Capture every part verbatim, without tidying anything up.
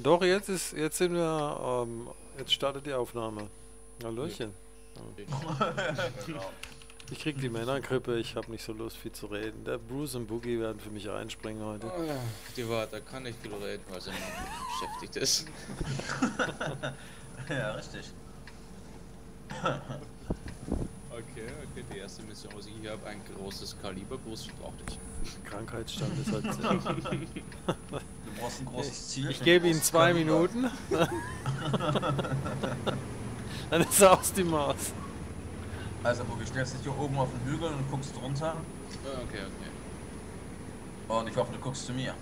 Doch, jetzt ist, jetzt sind wir, ähm, jetzt startet die Aufnahme. Hallöchen. Genau. Ich krieg die Männergrippe, ich habe nicht so Lust viel zu reden. Der Bruce und Boogie werden für mich einspringen heute. Oh, die Warte kann nicht viel reden, weil sie beschäftigt ist. Ja, richtig. Okay, okay, die erste Mission, was ich hier habe, ein großes Kaliber, groß braucht ich. Krankheitsstand ist halt. Du brauchst ein großes Ziel. Ich gebe ihm zwei Minuten. Dann ist er aus die Maus. Also, wo du stellst dich hier oben auf den Hügel und guckst runter. Okay, okay. Und ich hoffe, du guckst zu mir.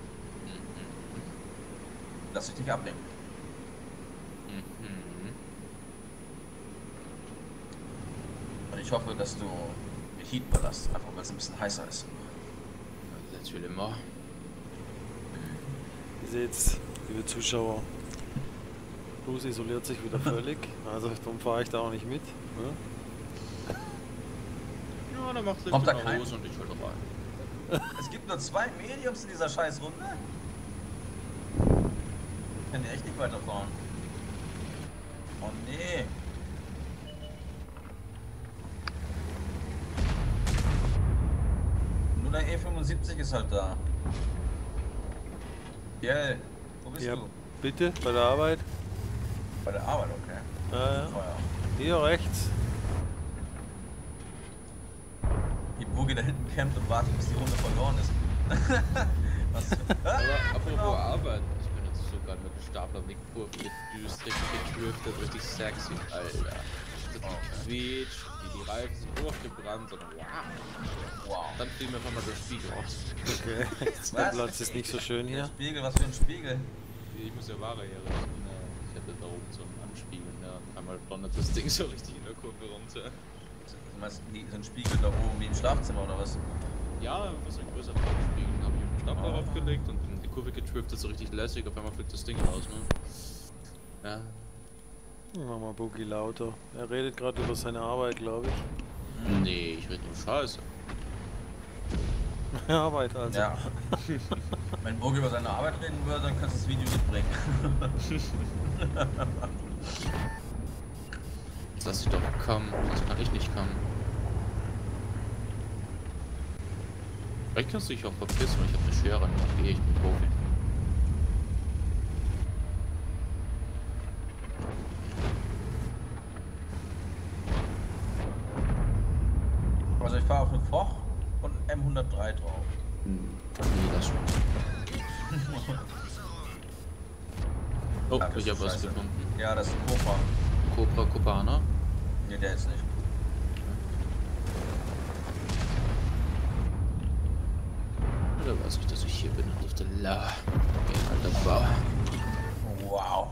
Lass dich nicht ablenken. Mhm. Und ich hoffe, dass du den Heat belastest, einfach weil es ein bisschen heißer ist. Natürlich immer. Ihr seht's, liebe Zuschauer. Bruce isoliert sich wieder völlig, also darum fahre ich da auch nicht mit. Ne? Ja, dann macht Kommt da mal kein- Hose und ich hol rein. Es gibt nur zwei Mediums in dieser scheiß Runde. Ich kann die echt nicht weiterfahren. Oh nee. Nur der E fünfundsiebzig ist halt da. Gell, wo bist Ja, du? bitte, bei der Arbeit. Bei der Arbeit, okay. Ja, ja. Feuer. Hier rechts. Die Boogie da hinten campt und wartet, bis die Runde verloren ist. Was? Aber apropos Genau. Arbeit, ich bin jetzt sogar mit dem Stapler Wegkurve gedüst, richtig gedriftet, richtig sexy, Alter. Das quietscht, wie die Reifen sind durchgebrannt und wow. Wow. Dann fiel mir auf einmal der Spiegel raus. Okay, der Was? Platz ist nicht so schön Der hier. Spiegel, was für ein Spiegel? Ich muss ja Ware herrichten. Ich hatte da oben so einen Anspiegel, ne? Und einmal donnert das Ding so richtig in der Kurve runter. Du meinst, die sind Spiegel da oben wie im Schlafzimmer oder was? Ja, was ein größerer Spiegel, habe ich auf den Stapler Ah. aufgelegt und in die Kurve getriftet, so richtig lässig. Auf einmal fliegt das Ding raus, ne? Ja. Mach mal Boogie lauter. Er redet gerade über seine Arbeit, glaube ich. Nee, ich rede nur Scheiße. Arbeit also. Ja. Wenn Boogie über seine Arbeit reden würde, dann kannst du das Video mitbringen. Jetzt lass ich doch kommen, sonst kann ich nicht kommen. Vielleicht kannst du dich auch verpissen, weil ich habe eine Schere, dann gehe ich mit Profi. Also ich fahre auf eine Foch und einen M hundertdrei drauf. Nee, das schon. Oh, Ah, das ich ist habe was scheiße. gefunden. Ja, das ist ein Cobra. Cobra Copana. Ne, der ist nicht. Oder weiß ich, dass ich hier bin und auf der La. Okay, alter Bau. Wow.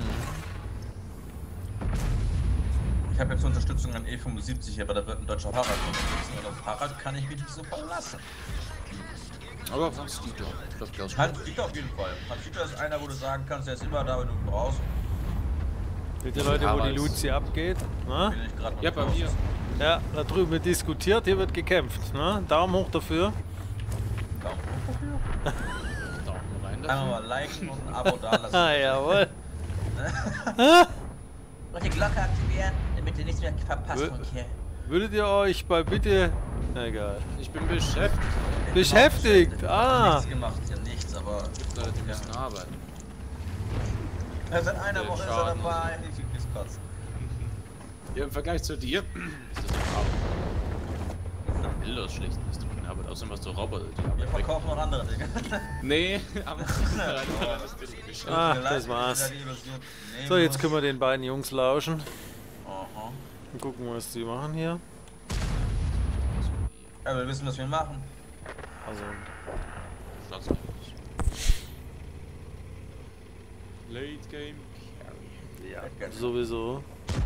Ich habe jetzt Unterstützung an E fünfundsiebzig, aber da wird ein deutscher Fahrrad unterstützen. Und auf Fahrrad kann ich mich nicht so verlassen. Aber auf Hans Dieter. Ich glaube, der ist Hans Dieter auf jeden Fall. Hans Dieter ist einer, wo du sagen kannst, der ist immer da, wenn du ihn brauchst. Mit den Leuten, wo die Harald. Luzi abgeht. Ne? Bin ich gerade noch Ja, bei raus. mir. Ja, da drüben wird diskutiert, hier wird gekämpft. Ne? Daumen hoch dafür. Daumen hoch dafür. Daumen rein Einmal dafür. mal liken und ein Abo da lassen. Ah, jawohl. Und die Glocke aktivieren, damit ihr nichts mehr verpasst Wö- von hier. Würdet ihr euch bei bitte... Na, egal. Ich bin beschäftigt. Beschäftigt, ah. Nichts gemacht, ja nichts, aber... Es gibt Leute, die müssen arbeiten. Also in einer Der Woche ist er Schaden dabei. Ich krieg das kotzen. Ja, im Vergleich zu dir ist das doch Arbeit. Wildes schlecht ist doch keine Arbeit, außerdem hast du Roboter, die Wir Arbeit weg. verkaufen noch andere Dinge. Nee, aber das ist halt Ah, das war's. So, jetzt können wir den beiden Jungs lauschen. Aha. Und gucken, was die machen hier. Ja, wir wissen, was wir machen. Also, Late Game Carry. ja, sowieso.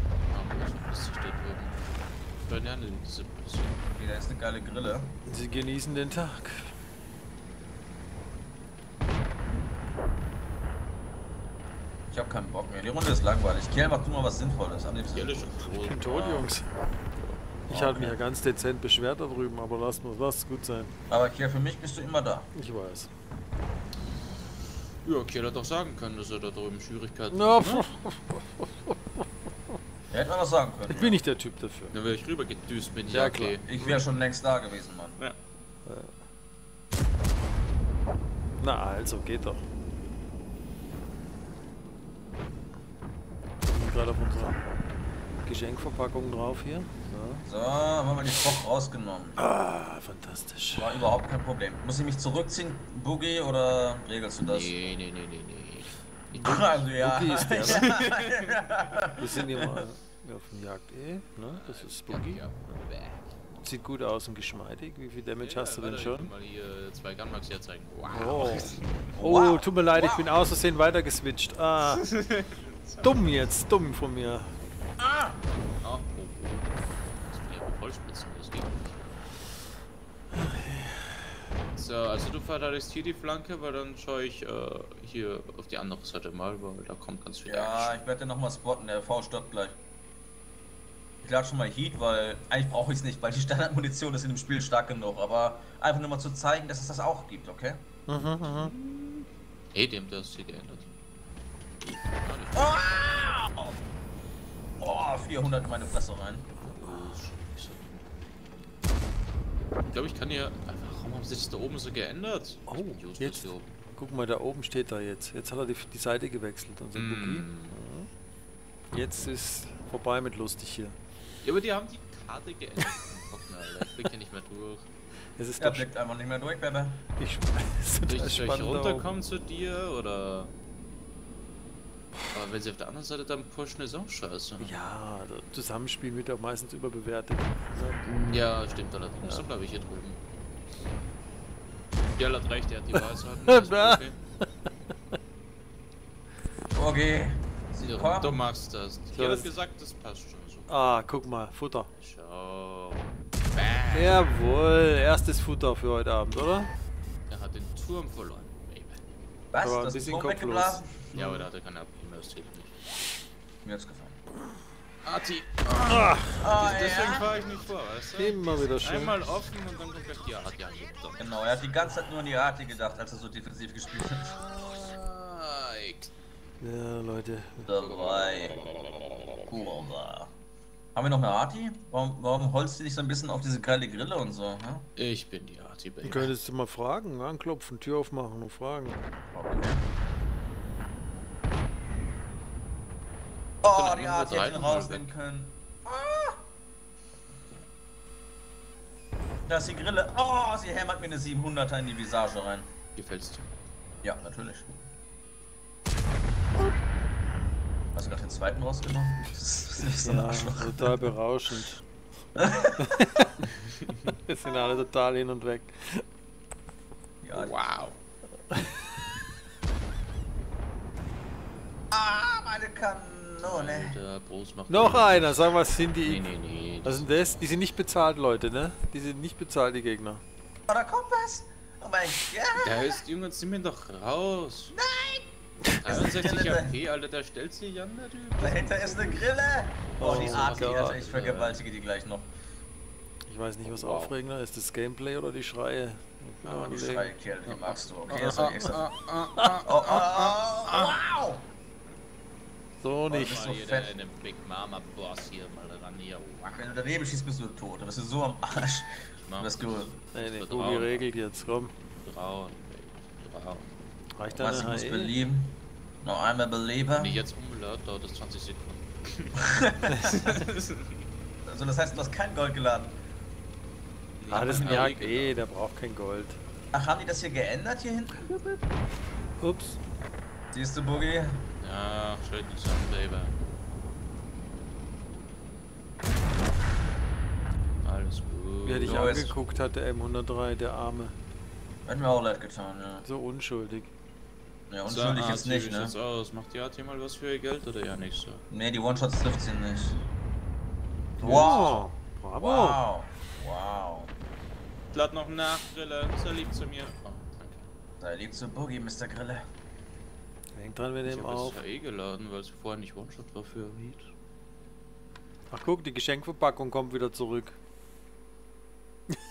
Banane, diese Person. Okay, da ist eine geile Grille. Sie genießen den Tag. Ich hab keinen Bock mehr. Die Runde ist langweilig. Kiel, mach du mal was Sinnvolles. Am liebsten. Die alle schon tot. Ich bin tot, Jungs. Ich hatte mich ja ganz dezent beschwert da drüben, aber lasst mal, lasst gut sein. Aber Kiel, für mich bist du immer da. Ich weiß. Ja, okay, er hat doch sagen können, dass er da drüben Schwierigkeiten Na, hat. Ne? Ja, hätte man was sagen können. ich ja. bin nicht der Typ dafür. Dann wäre ich rüber gedüst mit Ja, ja, okay. Ich wäre schon längst da gewesen, Mann. Ja. Na also, geht doch. Wir sind gerade auf unserer Geschenkverpackung drauf hier. So. So, haben wir die Koch rausgenommen. Ah, fantastisch. War überhaupt kein Problem. Muss ich mich zurückziehen, Boogie, oder regelst du das? Nee, nee, nee, nee, nee. Ich Also ja. Boogie ist der, ne? Wir sind hier mal auf dem Jagd E, ne? Das ist Boogie. Ja, ja. Sieht gut aus und geschmeidig. Wie viel Damage hast du denn warte, schon? Ich will mal hier zwei Gunmax hier zeigen. Oh. Wow. Oh, Wow. tut mir leid, ich Wow. bin aus Versehen weitergeswitcht. Ah, dumm jetzt, dumm von mir. Ah! Oh, oh, oh. Das will ich aber vollspritzen, das geht nicht. So, also du verteidigst hier die Flanke, weil dann schaue ich äh, hier auf die andere Seite mal, weil da kommt ganz viel Ja, Action. ich werde den nochmal spotten, der V stirbt gleich. Ich lade schon mal Heat, weil eigentlich brauche ich es nicht, weil die Standardmunition ist in dem Spiel stark genug, aber einfach nur mal zu zeigen, dass es das auch gibt, okay? Mhm, mhm. Hey, dem der ist hier geändert. Ah! Oh, vierhundert in meine Fresse rein. Ich glaube, ich kann hier einfach. Warum haben sie sich da oben so geändert? Oh, Ich bin Justus jetzt. hier oben. Guck mal, da oben steht er jetzt. Jetzt hat er die, die Seite gewechselt, unser Mm. Boogie. Jetzt ist vorbei mit lustig hier. Ja, aber die haben die Karte geändert. Hocken, Alter. Ich blick hier nicht mehr durch. Es ist Er doch blickt einfach nicht mehr durch, Baby. ich, es ist Soll total ich, soll ich spannend da oben. runterkommen zu dir oder. Aber wenn sie auf der anderen Seite dann pushen, ist auch scheiße. Ja, das Zusammenspiel wird auch meistens überbewertet. Ne? Ja, stimmt allerdings. Ja. So bleibe ich hier drüben. Ja, hat recht, er hat die Weisheiten. Das ist okay. Okay. Ja, Komm. du machst das. Ich So, hätte das- gesagt, das passt schon so. Ah, guck mal, Futter. Schau. Bam. Jawohl, erstes Futter für heute Abend, oder? Er hat den Turm verloren, Baby. Was? Aber ein Das ist bisschen Turm kopflos. weggeblasen? Ja, aber da hat er keine Abwehr mehr, das zählt nicht. Mir hat's gefallen. Arti, Ah, Ah, deswegen ja. fahre ich nicht vor, weißt du? immer wieder schön. Einmal offen und dann kommt gleich die Arti angekommen. Genau, er hat die ganze Zeit nur an die Arti gedacht, als er so defensiv gespielt hat. Ah, ich- Ja, Leute. Drei. Kurva. Haben wir noch eine Arti? Warum, warum holst du dich so ein bisschen auf diese geile Grille und so? Ne? Ich bin die Arti, Du Baby. könntest du mal fragen, anklopfen, Tür aufmachen und fragen. Okay. Oh, Dann die machen wir Arti drei hätte ihn nochmal rausnehmen können. Ah! Da ist die Grille. Oh, sie hämmert mir eine siebenhunderter in die Visage rein. Gefällt's dir? Ja, natürlich. Hast du gerade den zweiten rausgenommen? Das ist nicht so ein Ja, Arschloch. total berauschend. Wir sind alle total hin und weg. Ja, Wow. ah, meine Kanone. Der Bros macht. Noch einer, sag was sind die? Nee, nee, nee. Was sind das? Die sind nicht bezahlt, Leute, ne? Die sind nicht bezahlt, die Gegner. Oh, da kommt was. Oh mein Gott. Da ist, Junge, zieh mir doch raus. Nein! dreiundsechzig A P, Alter, der stellt sich an, der Typ. Dahinter ist eine Grille. Oh, die Oh Arti, Gott. Alter, ich vergewaltige die gleich noch. Ich weiß nicht, was Wow. aufregender ist, das Gameplay oder die Schreie. Ich bin Oh, am die Überlegen. Schreikerl, die magst du. Okay, Ah, das war ah, extra. ah, ah, Oh, oh, oh, wow. So nicht. bist ah, so hier fett. der, der Big Mama Boss hier mal ran hier. Wenn du daneben schießt, bist du tot. Du bist so am Arsch. Mach Du bist du. Nee, nee, wird Boogie braun. regelt jetzt, komm. Braun, Baby. Braun. Reicht Was, ich deine muss H E? belieben. Noch einmal belieber. Wenn ich jetzt umlade, dauert das zwanzig Sekunden. Also das heißt, du hast kein Gold geladen. Ah, das ist ein Ja, Jagd E, der braucht kein Gold. Ach, haben die das hier geändert hier hinten? Ups. Siehst du, Boogie? Ja, schön zusammen, Baby. Alles gut. Wie er dich So, jetzt- angeguckt hat, der M hundertdrei, der Arme. Hat mir auch leid getan, ja. So unschuldig. Ja, So, unschuldig ah, jetzt nicht, wie ne? sieht's aus? Macht die Art hier mal was für ihr Geld oder ja nicht so? Ne, die One-Shots trifft sie nicht. Wow. Bravo. Wow! Wow! Lad noch nach, Grille. Sei lieb zu mir. Oh, danke. Sei lieb zu Boogie, Mister Grille. Hängt dran, wir Ich nehmen habe auf. es ja eh geladen, weil es vorher nicht One-Shot war für Heat. Ach guck, die Geschenkverpackung kommt wieder zurück.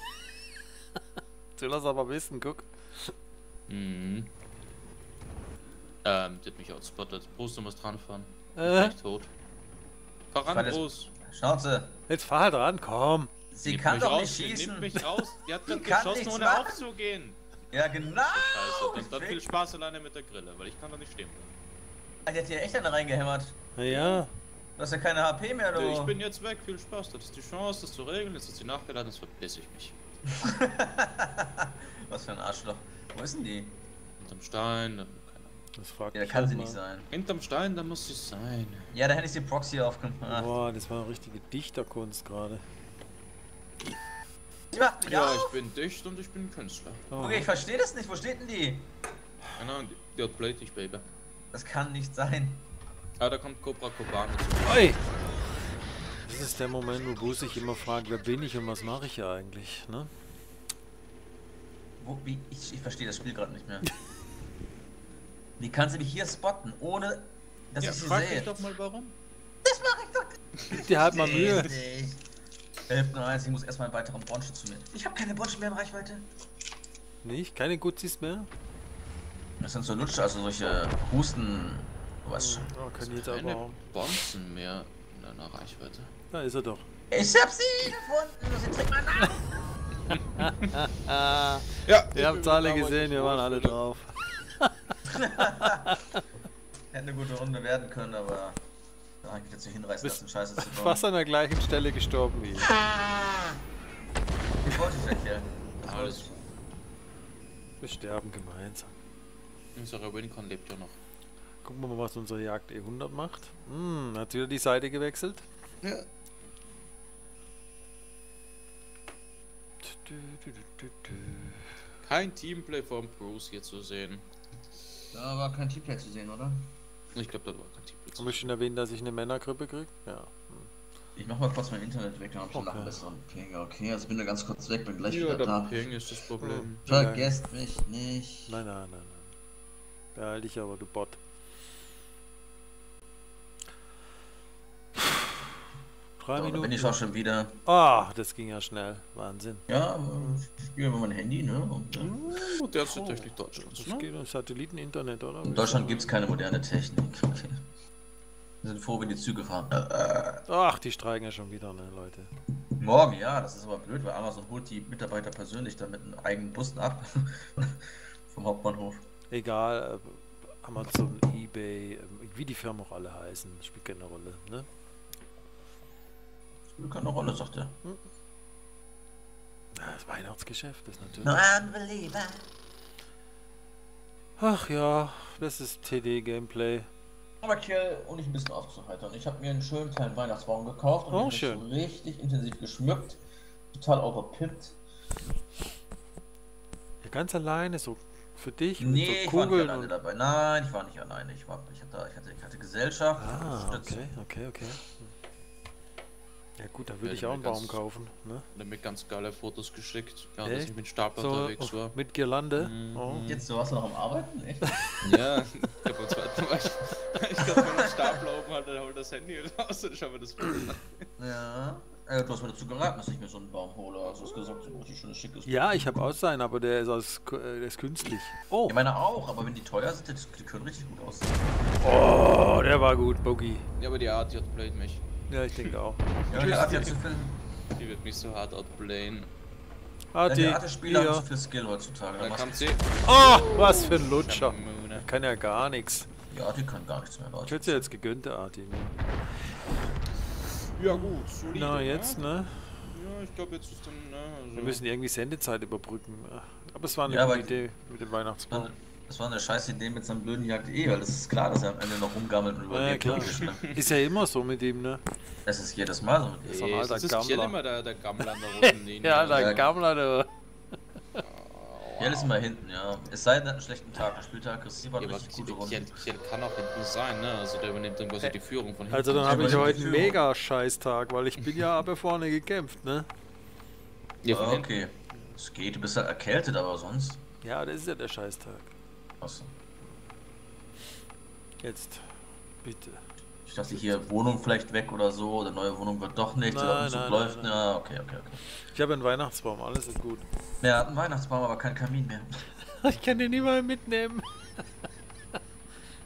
Du lass aber wissen, guck. Mhm. Ähm, der hat mich outspottet. Bruce, du musst dran fahren. Äh? Ich bin tot. Fahr ran, Weil das- Bruce. Schnauze. Jetzt fahr halt ran, komm. Sie Nimmt kann mich doch raus, nicht sie schießen. Nimmt mich raus. Die hat Die gerade kann geschossen, nichts ohne machen. aufzugehen. Ja, genau. Scheiße, dann, dann Ich viel fick. Spaß alleine mit der Grille, weil ich kann da nicht stehen bleiben. Die hat hier echt eine reingehämmert. Na ja. Du hast ja keine H P mehr, du. Ich bin jetzt weg, viel Spaß. Das ist die Chance, das zu regeln. Jetzt ist sie nachgeladen, jetzt verpiss ich mich. Was für ein Arschloch. Wo ist denn die? Hinterm Stein, dann, keine Ahnung. Das fragt Ja, mich kann halt sie mal. nicht sein. Hinterm Stein, da muss sie sein. Ja, da hätte ich die Proxy aufgemacht. Boah, das war eine richtige Dichterkunst gerade. Die macht mich Ja, auf. ich bin dicht und ich bin Künstler. Oh. Okay, ich verstehe das nicht. Wo steht denn die? Keine Ahnung, die, die hat Play dich, Baby. Das kann nicht sein. Ah, da kommt Cobra Cobane zu. Oi! Das ist der Moment, wo Bruce sich immer fragt, wer bin ich und was mache ich hier eigentlich, ne? Wo, wie, ich, ich verstehe das Spiel gerade nicht mehr. Wie kann sie mich hier spotten, ohne dass Ja, ich sie frag sehe? mich doch mal warum. Das mache ich doch Gib dir halt mal Mühe. nicht. elf Uhr eins, ich muss erstmal einen weiteren Bronze zu mir. Ich habe keine Bronze mehr in Reichweite. Nicht? Keine Guzis mehr? Das sind so Lutscher, also solche Husten. Du weißt schon. Oh, kann ich jetzt aber Keine auch. Bonzen mehr in einer Reichweite. Da ist er doch. Ich hab sie gefunden. Sie trägt meinen Namen. Ah, Ja, ihr habt alle gesehen, wir waren alle drauf. Hätte eine gute Runde werden können, aber da hab ich dazu hinreißen Bist lassen, Scheiße zu bauen. Fast an der gleichen Stelle gestorben wie ich. Ich wollte dich wegkillen. Alles. Wir sterben gemeinsam. Unsere Wincon lebt ja noch. Gucken wir mal, was unsere Jagd E hundert macht. Hm, hat wieder die Seite gewechselt. Ja. Du, du, du, du, du. Kein Teamplay von Bruce hier zu sehen. Da war kein Teamplay zu sehen, oder? Ich glaube, da war kein Teamplay zu Haben wir schon erwähnt, dass ich eine Männergrippe kriege? Ja. Hm. Ich mach mal kurz mein Internet weg, dann hab ich Okay. okay. einen besseren Ping. Okay, also bin da ganz kurz weg, bin gleich Ja, wieder der da. Ping ist das Problem. Vergesst mich nicht. Nein, nein, nein, nein. Behalte dich aber, du Bot. Drei So, da Minuten. bin ich auch schon wieder. Ah, das ging ja schnell. Wahnsinn. Ja, ich spiele über mein Handy, ne? Und, äh, Modernste Technik Deutschlands, Das ne? geht um Satelliteninternet, oder? in Deutschland gibt es keine moderne Technik. Okay. Wir sind froh, wenn die Züge fahren. Äh, äh. Ach, die streiken ja schon wieder, ne, Leute. Morgen, ja, das ist aber blöd, weil Amazon holt die Mitarbeiter persönlich dann mit einem eigenen Bussen ab. Vom Hauptbahnhof. Egal, äh, Amazon, eBay, äh, wie die Firmen auch alle heißen, spielt keine Rolle, ne? Spielt keine Rolle, sagt er. Ja, das Weihnachtsgeschäft ist natürlich. Unbeliever. Ach ja, das ist T D-Gameplay. Aber Kiel, um dich ein bisschen aufzuheitern. Ich habe mir einen schönen kleinen Weihnachtsbaum gekauft und Oh, den hab ich schön. so richtig intensiv geschmückt. Total overpimpt. Ja, ganz alleine, so für dich, mit Nee, so ich war nicht Kugeln alleine und... dabei. Nein, ich war nicht alleine. Ich, war, ich, hatte, ich, hatte, ich hatte Gesellschaft. Ah, Unterstützung. okay, okay, okay. Ja gut, da würde Ja, ich auch einen mir ganz- Baum kaufen, ne? Und er mir ganz geile Fotos geschickt, ja, Echt? dass ich mit Stapler So, unterwegs oh, war. mit Girlande. Mhm. Oh. Jetzt, du warst noch am Arbeiten? Echt? Ja, ich glaube beim zweiten Mal. Ich glaube, wenn der Stapler oben hat, dann holt das Handy raus und schauen wir das Foto an. Ja. Äh, du hast mir dazu geraten, dass ich mir so einen Baum hole. Also du hast gesagt, so richtig schönes schickes. Ja, ich habe auch seinen, aber der ist, aus, äh, der ist künstlich. Oh, Ich meine auch, aber wenn die teuer sind, die, die können richtig gut aussehen. oh, der war gut, Boogie. Ja, aber die Art, die outplayt mich. Ja, ich denke auch. Ja, der Arte hat zu viel. Die wird mich so hart outplayen. Ja, Arti, der Arte-Spieler haben hier. zu viel Skill heutzutage. Da Dann machst kommt sie. Oh, was für ein Lutscher. Schamamune. Kann ja gar nichts. du- Ja, die kann gar nichts mehr, Ich Leute. hätte ja jetzt gegönnt, der Arti. Ne? Ja gut, solide. Na, jetzt, ne? Ja, ich glaube jetzt ist dann, ne, also Wir müssen irgendwie Sendezeit überbrücken. Aber es war eine Ja, gute aber- Idee mit dem Weihnachtsbaum. Das war eine scheiß Idee mit seinem blöden Jagd eh, weil das ist klar, dass er am Ende noch rumgammelt und Ja, überlebt. klar. logisch, ne? Ist ja immer so mit ihm, ne? Das ist jedes Mal so mit ist ihm. ein Ey, alter das ist Gammler. Kiel immer der, der Gammler an der roten Linie. Ja, der Ja. Gammler, du. Kiel ist immer hinten, ja. Es sei denn, er hat einen schlechten Tag. Ein Spieltag ist immer Ja, eine aber richtig gute Kiel, Runde. Kiel kann auch hinten sein, ne? Also der übernimmt dann quasi die Führung von hinten. Also dann Ja, habe ich aber heute die einen Führung. mega Scheißtag, weil ich bin ja aber vorne gekämpft, ne? Ja, von Ah, hinten. okay. Es geht, du bist halt erkältet, aber sonst. Ja, das ist ja der Scheißtag. Was? Jetzt, bitte. Ich dachte hier, Wohnung vielleicht weg oder so, oder neue Wohnung wird doch nichts, Nein, oder Umzug nein, läuft. nein, nein. Ja, okay, okay, okay. Ich habe einen Weihnachtsbaum, alles ist gut. Er hat einen Weihnachtsbaum, aber keinen Kamin mehr. Ich kann den nicht mal mitnehmen.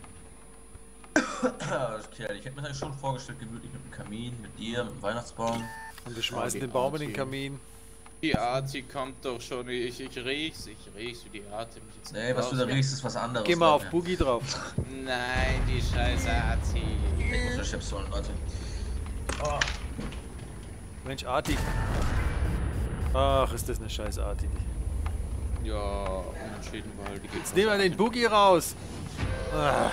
Okay, ich hätte mir das schon vorgestellt, gemütlich mit dem Kamin, mit dir, mit dem Weihnachtsbaum. Und wir schmeißen die den Baum in den Arti. Kamin. Die Arti kommt doch schon, ich, ich riech's, ich riech's, wie die Arti mich jetzt Nee, was du da raus- riechst, ist was anderes. Geh mal glaub auf mir. Boogie drauf. Nein, die scheiß Arti. Ich muss mir Chips holen, Leute. Oh. Mensch, Arti. Ach, ist das eine scheiß Arti. Ja, unentschieden, weil die geht Jetzt nehmen wir den Boogie raus. Ah.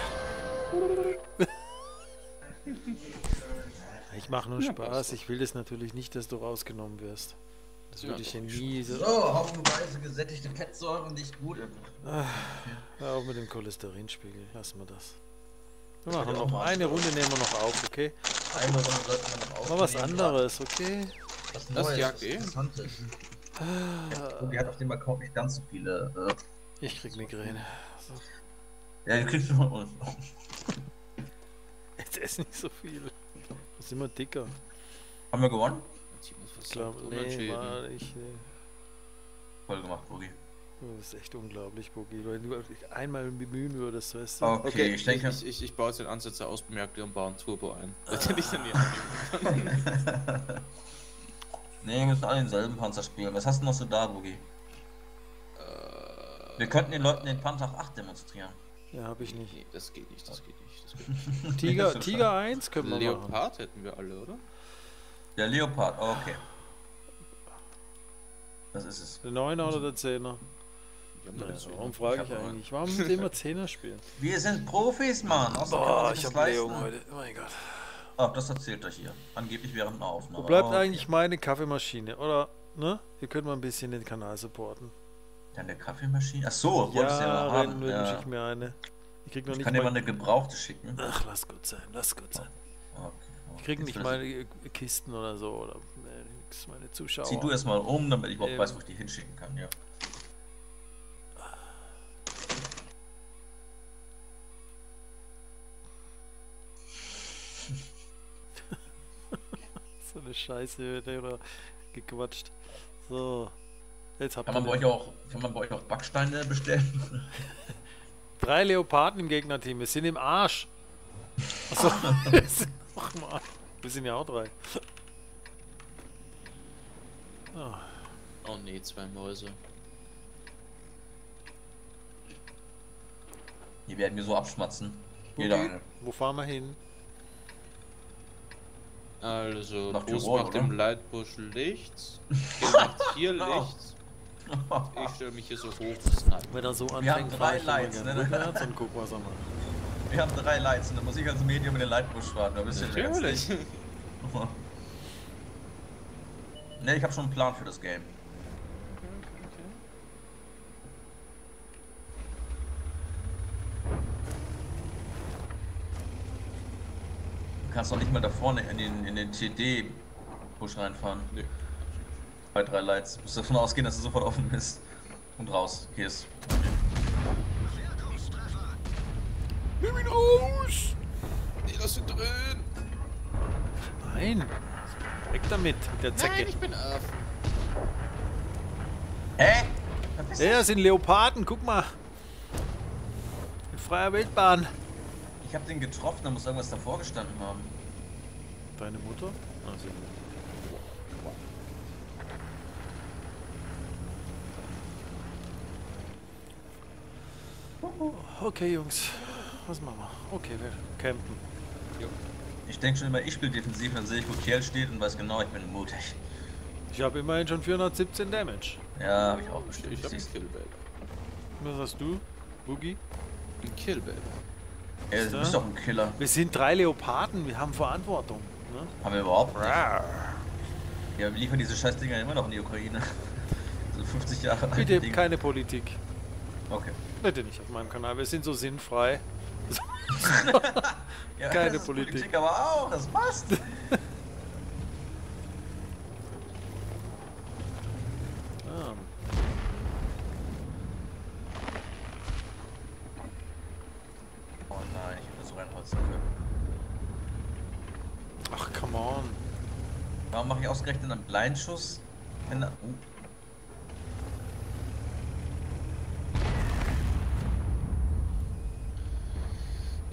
Ich mache nur Ja, Spaß. passt. Ich will das natürlich nicht, dass du rausgenommen wirst. Das Ja, würde ich doch, ja ich nie so. So, haufenweise gesättigte Fettsäuren, nicht gut. Hör auf mit dem Cholesterinspiegel. Lassen wir das. Wir Das machen wird ja noch auch mal eine spannend. Runde, nehmen wir noch auf, okay? Eine Runde sollten wir noch Mal was aufnehmen, anderes, okay? Was Das Neues, jagt was eh. Interessantes. Und die hat auf dem Account nicht ganz so viele. Äh, Ich krieg Migräne. So. ja, die kriegst du von uns. Jetzt ess nicht so viel. Das ist immer dicker. Haben wir gewonnen? Ich glaube, nee, war ich. Nee. Voll gemacht, Boogie. Das ist echt unglaublich, Boogie. Wenn du dich einmal bemühen würdest, weißt du? Okay, Okay, ich denke. ich, ich, ich baue jetzt den Ansetzer aus, bemerkt und baue ein Turbo ein. Das hätte ich dann nie annehmen können. Nee, wir müssen alle denselben Panzer spielen. Was hast du noch so da, Boogie? Äh, Wir könnten den Leuten den Panzer acht demonstrieren. Ja, hab ich nicht. Nee, das geht nicht, das geht nicht. Das geht nicht. Tiger, so Tiger eins können wir machen. Leopard hätten wir alle, oder? Der Leopard, okay. Das ist es. Der neuner oder der zehner? Wir haben Ja, da so- warum frage ich Ich hab auch eigentlich? Warum müssen wir immer Zehner spielen? Wir sind Profis, Mann. Außerdem kann Boah, man sich ich das hab Blähung leisten. heute. Oh mein Gott. Ach, das erzählt euch hier. Angeblich während einer Aufnahme. Wo bleibt Okay. eigentlich meine Kaffeemaschine? Oder, ne? Hier können wir ein bisschen den Kanal supporten. Deine Kaffeemaschine? Ach so, wolltest du ja noch Jahre haben. wünsche Ja. ich mir eine. Ich krieg noch Ich nicht kann dir mal mal... eine gebrauchte schicken. Ach, lass gut sein, lass gut sein. Okay. Ich krieg Jetzt nicht will meine äh, Kisten oder so. Oder nee, nix, meine Zuschauer. Zieh du erst mal um, damit ich überhaupt Ähm. weiß, wo ich die hinschicken kann, ja. So eine Scheiße wird da gequatscht. So. Jetzt habt Kann man, bei ihr euch auch, kann man bei euch auch Backsteine bestellen? drei Leoparden im Gegnerteam. Wir sind im Arsch. Achso, wir sind noch im Arsch. Wir sind ja auch drei. Oh. Oh nee, zwei Mäuse. Die werden wir so abschmatzen. Jeder Boogie, eine. wo fahren wir hin? Also, Nach Bus Tirol, macht oder? im Leitbusch links. Der macht hier Genau. links. Ich stelle mich hier so hoch. bis rein. Wenn er so Wir haben anfängt, drei fahr ich immer Lights, gern ne? rückwärts und guck, was er macht. Wir haben drei Lights und dann muss ich als Medium in den Lightbush fahren. Da bist du ja ganz Natürlich. nicht. Ne, ich habe schon einen Plan für das Game. Du kannst doch nicht mal da vorne in den, in den T D-Busch reinfahren. Nö. Bei drei Lights. Du musst davon ausgehen, dass du sofort offen bist. Und raus. Gehst. Nimm ihn raus! Nee, lass ihn drin. Nein! Weg damit, mit der Zecke. Nein, ich bin auf. Hä? Was ist Ja, das? das sind Leoparden, guck mal. In freier Wildbahn. Ich hab den getroffen, da muss irgendwas davor gestanden haben. Deine Mutter? Also, okay, Jungs. Was machen wir? Okay, wir campen. Ich denke schon immer, ich spiele defensiv, dann sehe ich, wo Kerl steht und weiß genau, ich bin mutig. Ich habe immerhin schon vierhundertsiebzehn Damage. Ja, habe ich auch bestimmt. Ich hab einen Siehst du. Killbaby. Was hast du, Boogie? Ein Killbaby. Ey, du bist doch ein Killer. Wir sind drei Leoparden, wir haben Verantwortung. Ne? Haben wir überhaupt nicht. Rar. Ja, wir liefern diese Scheißdinger immer noch in die Ukraine. So fünfzig Jahre alte Bitte Dinge. keine Politik. Okay. Bitte nicht auf meinem Kanal, wir sind so sinnfrei. Ja, Keine das ist Politik. aber auch, das passt. Ah. Oh nein, ich will so reinholzen können. Ach, come on. Warum mache ich ausgerechnet einen Blindschuss? Wenn da, oh.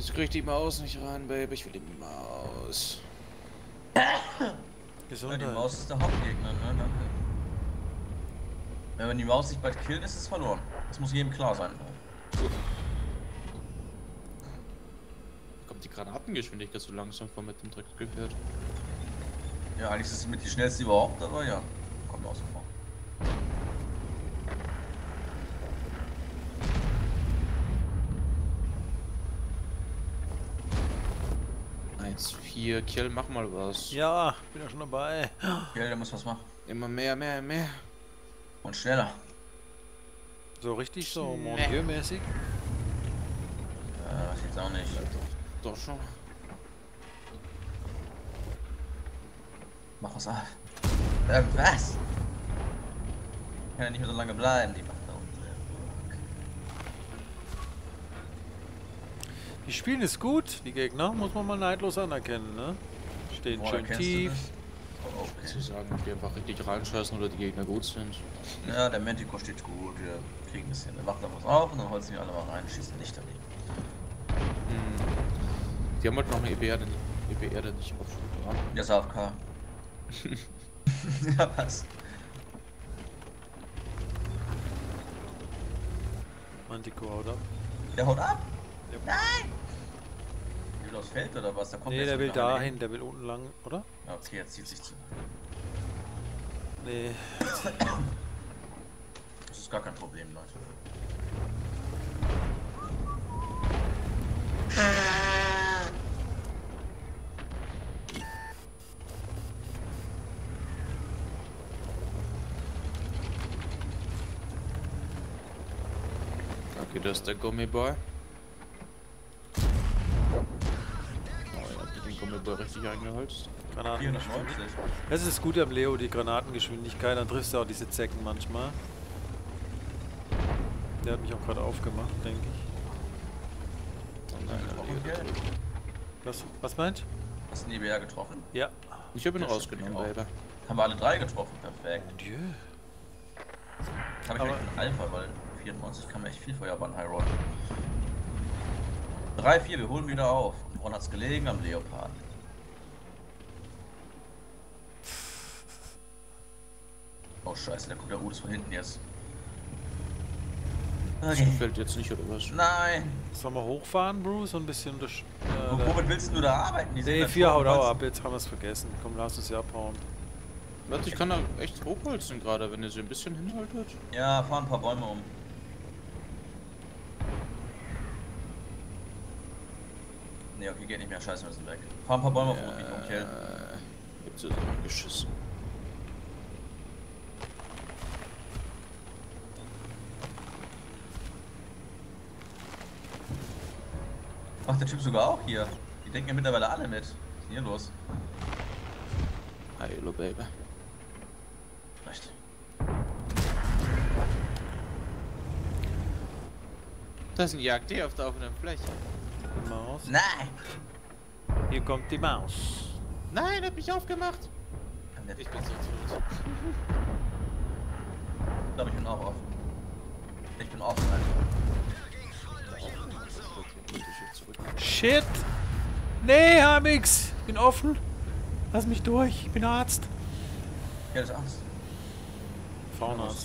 Jetzt krieg ich die Maus nicht rein, Baby. Ich will die Maus. Ja, Gesundheit. die Maus ist der Hauptgegner, ne? Danke. Wenn man die Maus nicht bald killt, ist es verloren. Das muss jedem klar sein. Da kommt die Granatengeschwindigkeit so langsam vor mit dem Drecksgefährt. Ja, eigentlich ist es mit die schnellste überhaupt, aber ja. Kommt aus vor. eins, vier, Kill, mach mal was. Ja, bin ja schon dabei. Ja, der muss was machen. Immer mehr, mehr, mehr. Und schneller. So richtig so Nee. Mon Dieu-mäßig. Ja, das jetzt auch nicht. Doch schon. Mach was ab. Ähm, was? Kann ja nicht mehr so lange bleiben, die macht da unten. Die spielen ist gut, die Gegner, muss man mal neidlos anerkennen, ne? Stehen Woher schön kennst du tief. das? Oh, Zu okay. sagen, ob die einfach richtig reinscheißen oder die Gegner gut sind. Ja, der Manticore steht gut, wir kriegen es hin. Er wacht auf was auf und dann holzen wir alle mal rein, schießen nicht daneben. Hm. Die haben halt noch eine E B R, E B R nicht auf. Ja. Der ist A F K. Ja, was? Manticore haut ab. Der haut ab? Ja. Nein! Der will aufs Feld oder was? Da kommt Nee, jetzt der will mit einer dahin, der will unten lang, oder? Ja, okay, er zieht sich zu. Nee. Das ist gar kein Problem, Leute. Okay, das ist der Gummiboy. Oh, er hat den Gummiboy richtig eingeholzt. Granatengeschwindigkeit. vierhundertneunzig. Das ist gut am Leo, die Granatengeschwindigkeit, dann triffst du auch diese Zecken manchmal. Der hat mich auch gerade aufgemacht, denke ich. Und einer Okay. Was, was meint? Hast du den E B R getroffen? Ja. Ich habe ihn Ja, rausgenommen, stimmt, Baby. Haben wir alle drei getroffen, perfekt. Dieu. Habe ich Aber- echt einen Alpha, weil vierundneunzig kam echt viel vorher beim High Roll. drei vier, wir holen wieder auf. Und woran hat's gelegen? Am Leopard. Oh scheiße, der guckt der Udis von hinten jetzt. Das Okay. gefällt jetzt nicht, oder was? Nein! Sollen wir hochfahren, Bruce? Und ein bisschen durch. Äh, Wo- Womit willst du da arbeiten? Die sind nee, da vier haut schon auch was- ab, jetzt haben wir es vergessen. Komm, lass uns sie abhauen. Warte, ich kann da echt hochholzen gerade, wenn ihr sie ein bisschen hinhaltet. Ja, fahren ein paar Bäume um. Nee, okay, geht nicht mehr. Scheiße, wir sind weg. Fahr ein paar Bäume auf und mich umkillen. Äh, jetzt ist er geschissen. Macht der Typ sogar auch hier. Die denken ja mittlerweile alle mit. Was ist denn hier los? Hallo, Baby. Recht. Das ist ein Jagd auf der offenen Fläche. Die Maus. Nein! Hier kommt die Maus. Nein, er hat mich aufgemacht. Kann der- Ich bin so tot. Ich glaube, ich bin auch offen. Ich bin offen, Alter. Shit! Nee, Hamix! Ich bin offen. Lass mich durch, ich bin Arzt. Ja, das ist Angst. Frauenarzt.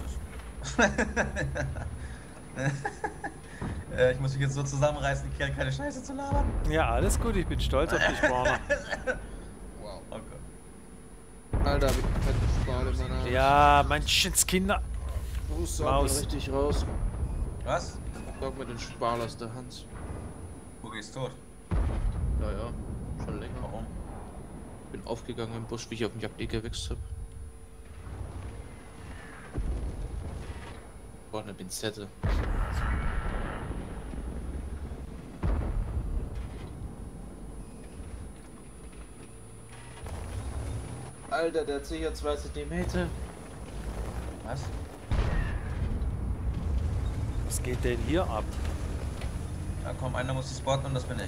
äh, ich muss mich jetzt so zusammenreißen, Kerl, keine Scheiße zu labern. Ja, alles gut, ich bin stolz auf dich, Brauner. Wow. Oh Gott. Alter, hab ich einen fetten Spal in meiner Hand. Ja, Menschenskinder. Maus. Maus. Richtig raus. Was? Saug mir den Spal aus der Hand. Wo gehst du tot? Ja, ja. Schon länger. Warum? Bin aufgegangen im Busch, wie ich auf den Jagd gewichst hab. Boah, eine Pinzette. Alter, der hat sicher zwei Zentimeter. Was? Was geht denn hier ab? Ja komm, einer muss die spotten und das bin ich.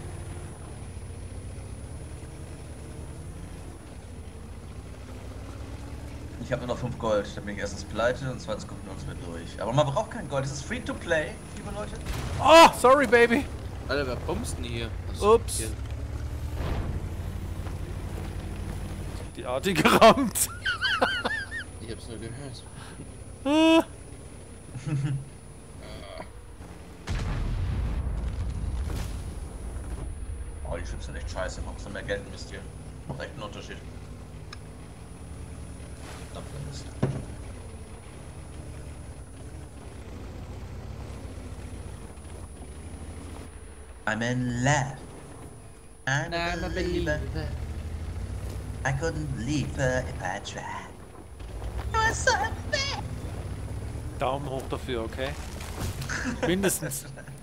Ich habe nur noch fünf Gold, da bin ich erstens pleite und zweitens kommt nur uns mit durch. Aber man braucht kein Gold, das ist free to play, liebe Leute. Oh, sorry, Baby. Alter, wer bombst denn hier? Also, Ups. hier. Die Arti gerammt. Ich hab's nur gehört. Ah. Oh, die Chips sind echt scheiße. Macht so mehr Geld investieren. Macht echt einen Unterschied. Verdammt, Mist. I'm in love. I'm a believer. I couldn't leave her if I tried. I was so bad. Daumen hoch dafür, okay? Mindestens.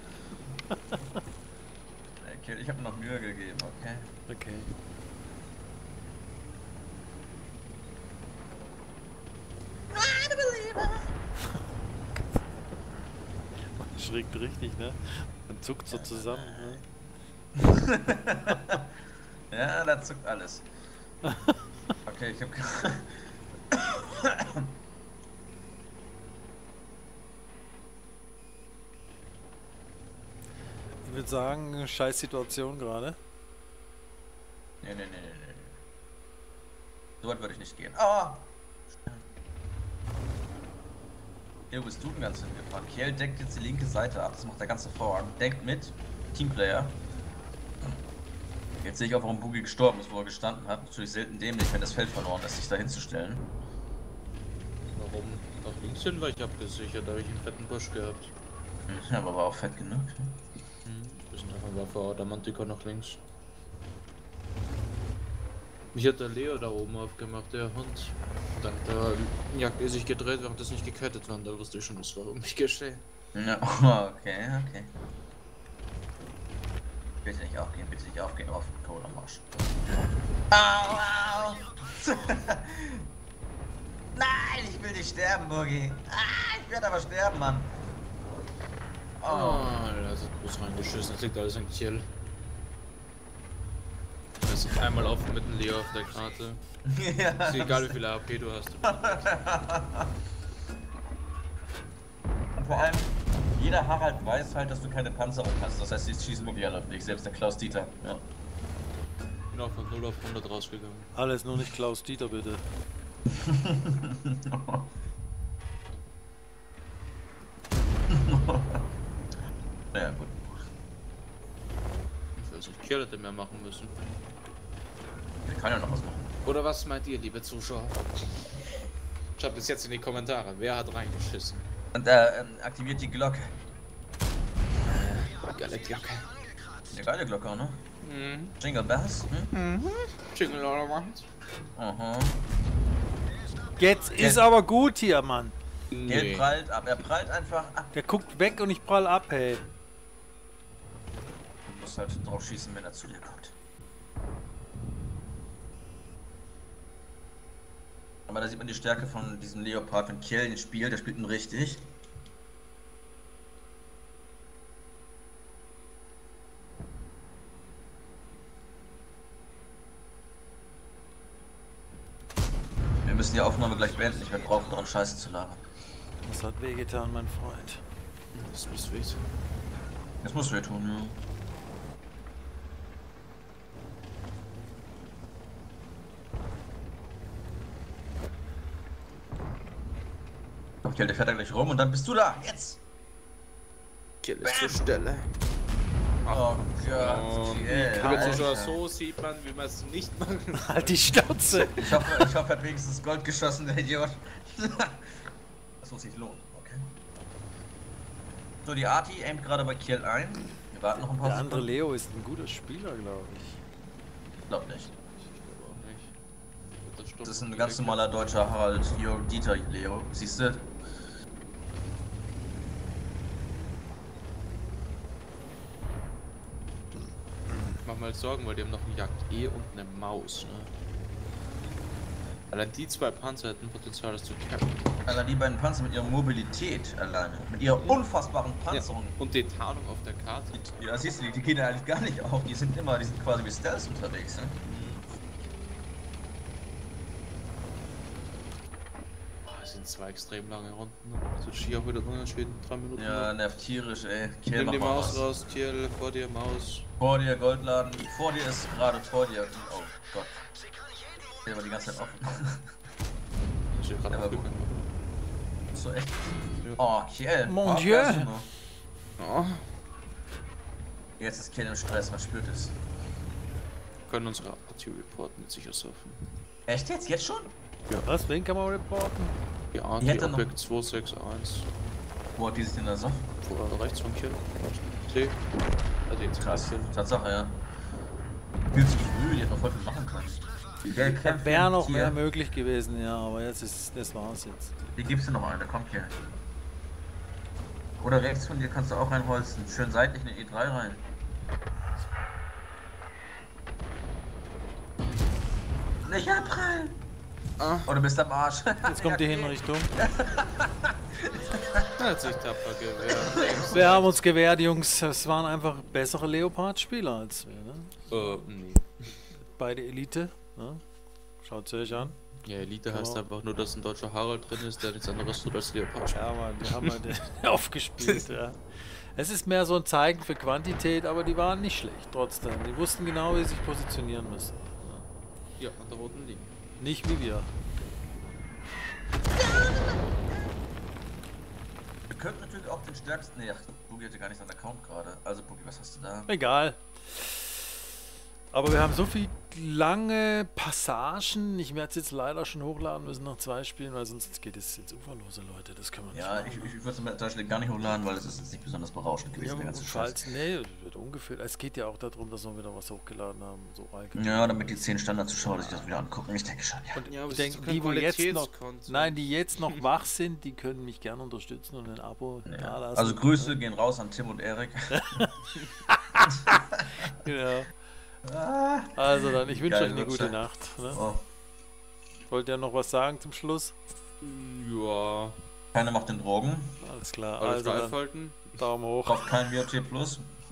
Okay, ich habe mir noch Mühe gegeben, okay? Okay. I'm a believer. Schrägt richtig, ne? Man zuckt so zusammen, ne? Ja, da zuckt alles. Okay, ich hab. Ich würde sagen, scheiß Situation gerade. Nee, nee, nee, nee, nee. So weit würde ich nicht gehen. Oh! Hier, wo bist du denn ganz hingefahren? Kiel deckt jetzt die linke Seite ab, das macht der ganze Vorhang. Denkt mit, Teamplayer. Jetzt sehe ich auch, warum Boogie gestorben ist, wo er gestanden hat. Natürlich selten dämlich, wenn das Feld verloren ist, sich da hinzustellen. Warum nach links hin? Weil ich abgesichert, da habe ich einen fetten Busch gehabt. Ja, aber war auch fett genug. Ne? Hm, wir sind einfach mal vor der Manticore nach links. Mich hat der Leo da oben aufgemacht, der Hund. Dann der Jagd ist sich gedreht, während das nicht gekettet war. Da wusste ich schon, das war um mich geschehen. Ja, okay, okay. Bitte nicht aufgehen, bitte nicht aufgehen, auf Kohle am Arsch. Au, au! Nein, ich will nicht sterben, Boogie. Ah, ich werde aber sterben, Mann. Oh, Oh. da ist bloß reingeschissen, das liegt alles in Kiel. Das ist einmal auf mit dem Leo auf der Karte. Ja, Ist egal wie viel A P du hast. Und vor allem, jeder Harald weiß halt, dass du keine Panzerung hast. Das heißt, die schießen wirklich alle auf dich, selbst der Klaus Dieter. Ja. Ich bin auch von null auf hundert rausgegangen. Alles nur nicht Klaus Dieter, bitte. Ja, gut. Ich weiß nicht, Kiel hätte mehr machen müssen. Ich kann ja noch was machen. Oder was meint ihr, liebe Zuschauer? Schreibt es jetzt in die Kommentare. Wer hat reingeschissen? Und äh, ähm, aktiviert die Glocke. Geile Glocke. Eine geile Glocke, ne? Mhm. Jingle Bells? Hm? Mhm. Jingle all around. Aha. Jetzt ist aber gut hier, Mann. Geld prallt ab. Er prallt einfach ab. Der guckt weg und ich prall ab, hey. Du musst halt drauf schießen, wenn er zu dir kommt. Aber da sieht man die Stärke von diesem Leopard, wenn Kiel den spielt, der spielt ihn richtig. Wir müssen die Aufnahme gleich beenden, ich werde brauchen, daran Scheiße zu labern. Das hat wehgetan, mein Freund. Das muss weh. Das muss wir tun, ja. Okay, der fährt da gleich rum und dann bist du da. Jetzt! Kill ist zur Stelle. Oh Gott. Und Yeah, liebe Zuschauer, Alter. so sieht man, wie man es nicht machen soll. Halt die Schnauze. Ich hoffe, ich hoffe, er hat wenigstens Gold geschossen, der Idiot. Das muss sich lohnen, okay. So, die Arti aimt gerade bei Kiel ein. Wir warten noch ein paar Der andere Sekunden. Leo ist ein guter Spieler, glaube ich. Ich glaub nicht. Ich glaube auch nicht. Das, Das ist ein ganz normaler deutscher Harald Jörg Dieter Leo. Siehst du? Ich mach mal Sorgen, weil die haben noch eine Jagd E und eine Maus, ne? Allein die zwei Panzer hätten Potenzial, das zu cappen. Allein die beiden Panzer mit ihrer Mobilität alleine. Mit ihrer unfassbaren Panzerung. Ja, und die Tarnung auf der Karte. Ja, siehst du, die, die gehen ja eigentlich gar nicht auf. Die sind immer, die sind quasi wie Stealth unterwegs, ne? Oh, es sind zwei extrem lange Runden. Also Ski auch wieder unentschieden, drei Minuten. Ja, nervt tierisch, ey. Kiel, Nimm mach die mal Maus was. raus, Kiel, vor dir Maus. Vor dir, Goldladen. Vor dir ist gerade vor dir. Oh Gott. Der war die ganze Zeit offen. Ich bin gerade Ja, aber aufgegangen. So echt. Oh, Kiel. Mon oh, Dieu. Ja, Jetzt ist Kiel im Stress, man spürt es. können unsere Partie reporten mit sicher surfen. Echt jetzt? Jetzt schon? Was? Wen kann man reporten? Ja, Die die hätte noch- Objekt zwei sechs eins. Wo hat die sich denn da so? Vor rechts von Kiel. T. Also jetzt Krass. Kiel. Tatsache, ja. Viel zu früh, die hätten noch voll viel machen können. Der kämpft Wäre mit noch Kiel. mehr möglich gewesen, ja, aber jetzt ist das war's jetzt. Hier gibst du noch einen, der kommt hier. Oder rechts von dir kannst du auch reinholzen. Schön seitlich eine E drei rein. Nicht abprallen! Ah, Oh, du bist am Arsch. Jetzt kommt die Hinrichtung. er hat sich tapfer gewehrt. Wir haben uns gewehrt, Jungs. Es waren einfach bessere Leopard-Spieler als wir, ne? äh, nee. Beide Elite, ne? Schaut sie euch an. Ja, Elite Genau. heißt einfach nur, dass ein deutscher Harald drin ist, der nichts anderes tut als Leopard. Ja, Mann, die haben halt aufgespielt, ja. Es ist mehr so ein Zeigen für Quantität, aber die waren nicht schlecht, trotzdem. Die wussten genau, wie sie sich positionieren müssen. Ja, an der roten Linie. Nicht wie wir. Wir könnten natürlich auch den stärksten. Nee, ach, Boogie hatte gar nicht seinen Account gerade. Also, Boogie, was hast du da? Egal. Aber wir haben so viele lange Passagen. Ich werde es jetzt leider schon hochladen müssen nach zwei Spielen, weil sonst geht es ins Uferlose, Leute. Das können wir nicht Ja, machen. ich, ich, ich würde es an der Stelle gar nicht hochladen, weil es ist jetzt nicht besonders berauschend gewesen, Ja, der ganze und Scheiß. falls, nee, es wird ungefähr. Es geht ja auch darum, dass wir wieder was hochgeladen haben. So Reike. Ja, damit die zehn Standardzuschauer sich das wieder angucken. Ich denke schon, ja. Und Ja, aber ich es ist denke, kein die, wo jetzt noch, Qualitätscontent. nein, die jetzt noch wach sind, die können mich gerne unterstützen und ein Abo Ja. da lassen. Also Grüße gehen raus an Tim und Erik. Genau. Also dann, ich wünsche Geil, euch eine wird's, gute ja. Nacht. Ne? Oh, Wollt ihr noch was sagen zum Schluss? Ja. keiner macht den Drogen. Alles klar. Alles Also dann halten. Daumen hoch. Kauft kein V O T Plus.